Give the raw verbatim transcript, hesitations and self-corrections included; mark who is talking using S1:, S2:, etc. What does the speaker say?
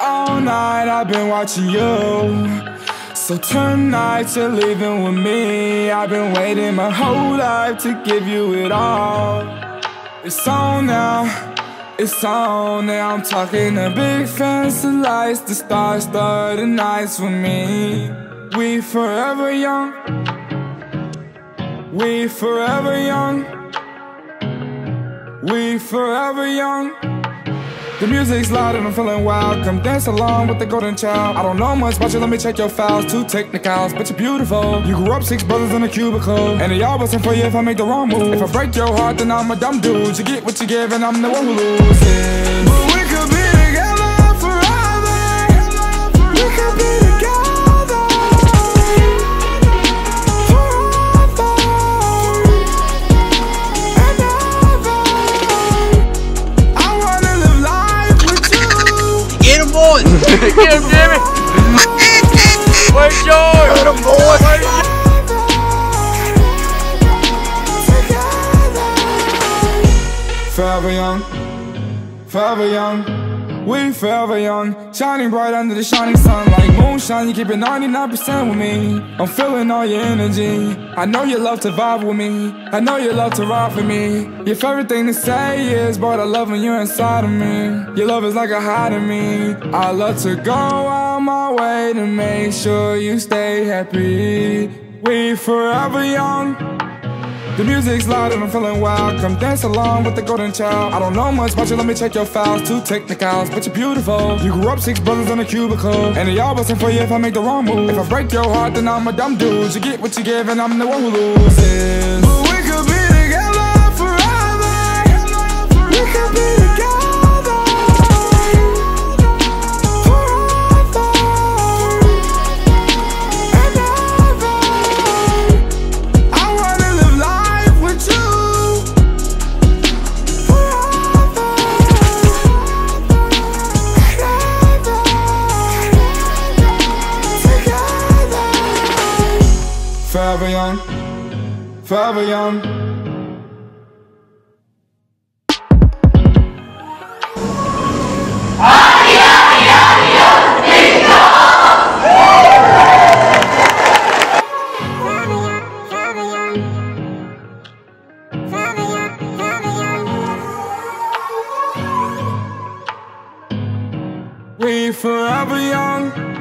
S1: all night, I've been watching you. So tonight you're leaving with me. I've been waiting my whole life to give you it all. It's on now, it's on now. I'm talking a big fancy lights, the stars start the nights with me. We forever young, we forever young, we forever young. The music's loud and I'm feeling wild. Come dance along with the golden child. I don't know much about you, let me check your files. Two technicals, but you're beautiful. You grew up six brothers in a cubicle, and they all bustin' for you if I make the wrong move. If I break your heart, then I'm a dumb dude. You get what you give and I'm the one who loses. But we could be together forever. We could be together forever and ever. I wanna live life with you.
S2: Get him, boys! Get him, Jimmy! Where's George? Get him, boys!
S1: Forever young, forever young, we forever young. Shining bright under the shining sun like moonshine. You keep it ninety-nine percent with me. I'm feeling all your energy. I know you love to vibe with me. I know you love to ride for me. Your favorite thing to say is, boy, I love when you're inside of me. Your love is like a high to me. I love to go out my way to make sure you stay happy. We forever young. The music's loud and I'm feeling wild. Come dance along with the golden child. I don't know much about you, let me check your files. Two technicals, but you're beautiful. You grew up six brothers in a cubicle, and they all bustin' for you if I make the wrong move. If I break your heart, then I'm a dumb dude. You get what you give and I'm the one who loses. But we could be together forever. We could be together forever and ever. I wanna live life with you forever and ever. Together. Forever young, forever young. We forever young.